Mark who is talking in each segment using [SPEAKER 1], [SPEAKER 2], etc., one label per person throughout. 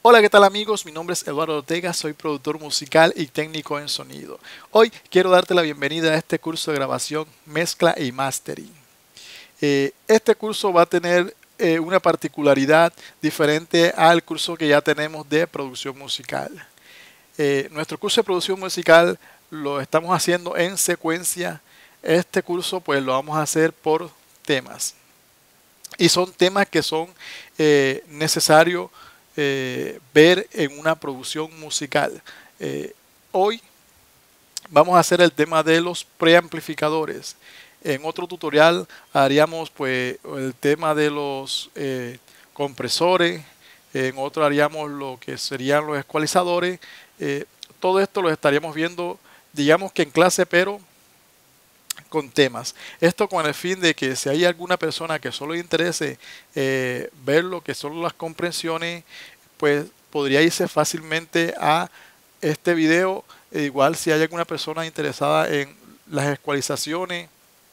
[SPEAKER 1] Hola, ¿qué tal amigos? Mi nombre es Eduardo Ortega, soy productor musical y técnico en sonido. Hoy quiero darte la bienvenida a este curso de grabación, mezcla y mastering. Este curso va a tener una particularidad diferente al curso que ya tenemos de producción musical. Nuestro curso de producción musical lo estamos haciendo en secuencia. Este curso pues lo vamos a hacer por temas. Y son temas que son necesarios ver en una producción musical. Hoy vamos a hacer el tema de los preamplificadores. En otro tutorial haríamos pues el tema de los compresores. En otro haríamos lo que serían los ecualizadores. Todo esto lo estaríamos viendo, digamos que en clase, pero con temas. Esto con el fin de que si hay alguna persona que solo le interese ver lo que son las comprensiones, pues podría irse fácilmente a este video. Igual si hay alguna persona interesada en las ecualizaciones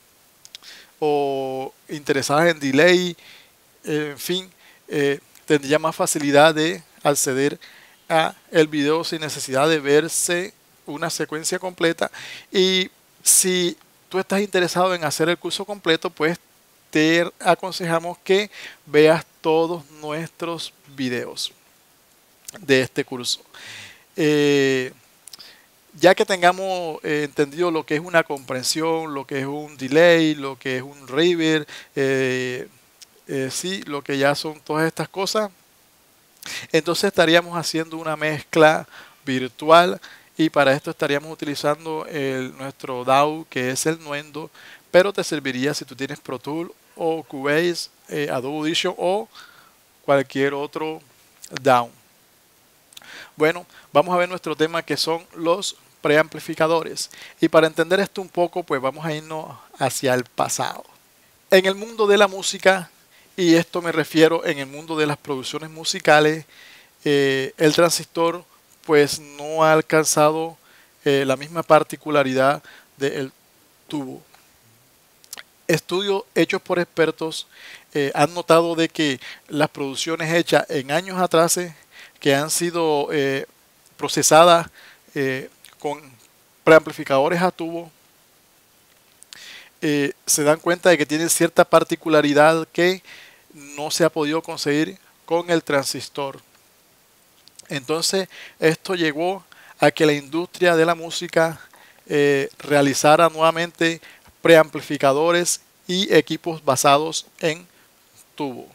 [SPEAKER 1] o interesada en delay, en fin, tendría más facilidad de acceder a el video sin necesidad de verse una secuencia completa. Y si tú estás interesado en hacer el curso completo, pues te aconsejamos que veas todos nuestros videos de este curso. Ya que tengamos entendido lo que es una comprensión, lo que es un delay, lo que es un reverb, sí, lo que ya son todas estas cosas, entonces estaríamos haciendo una mezcla virtual y para esto estaríamos utilizando nuestro DAW, que es el Nuendo, pero te serviría si tú tienes Pro Tools o Cubase, Adobe Audition o cualquier otro DAW. Bueno, vamos a ver nuestro tema, que son los preamplificadores. Y para entender esto un poco, pues vamos a irnos hacia el pasado. En el mundo de la música, y esto me refiero en el mundo de las producciones musicales, el transistor pues no ha alcanzado la misma particularidad del tubo. Estudios hechos por expertos han notado de que las producciones hechas en años atrás, que han sido procesadas con preamplificadores a tubo, se dan cuenta de que tienen cierta particularidad que no se ha podido conseguir con el transistor. Entonces esto llegó a que la industria de la música realizara nuevamente preamplificadores y equipos basados en tubo.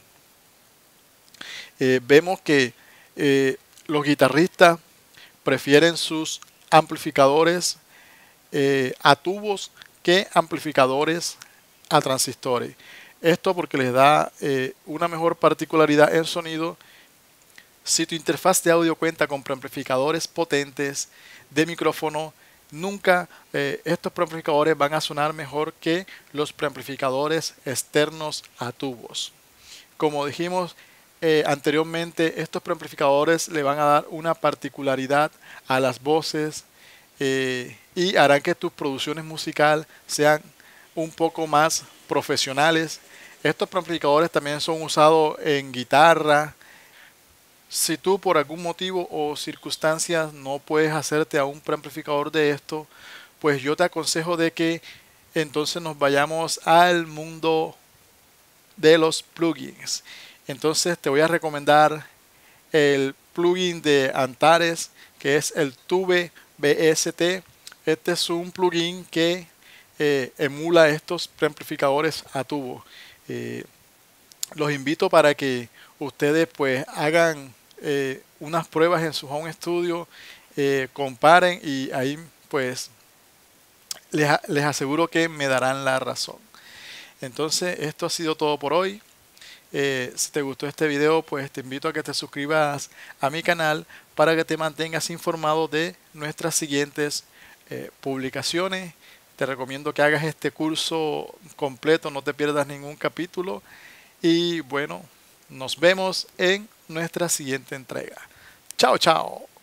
[SPEAKER 1] Vemos que los guitarristas prefieren sus amplificadores a tubos que amplificadores a transistores. Esto porque les da una mejor particularidad en sonido. Si tu interfaz de audio cuenta con preamplificadores potentes de micrófono, nunca estos preamplificadores van a sonar mejor que los preamplificadores externos a tubos. Como dijimos anteriormente, estos preamplificadores le van a dar una particularidad a las voces y harán que tus producciones musicales sean un poco más profesionales. Estos preamplificadores también son usados en guitarra. Si tú por algún motivo o circunstancias no puedes hacerte a un preamplificador de esto, pues yo te aconsejo de que entonces nos vayamos al mundo de los plugins. Entonces te voy a recomendar el plugin de Antares, que es el Tube BST. Este es un plugin que emula estos preamplificadores a tubo. Los invito para que ustedes pues hagan unas pruebas en su home studio, comparen y ahí pues les aseguro que me darán la razón. Entonces esto ha sido todo por hoy. Si te gustó este video, pues te invito a que te suscribas a mi canal para que te mantengas informado de nuestras siguientes publicaciones. Te recomiendo que hagas este curso completo, no te pierdas ningún capítulo. Y bueno, nos vemos en nuestra siguiente entrega. Chao, chao.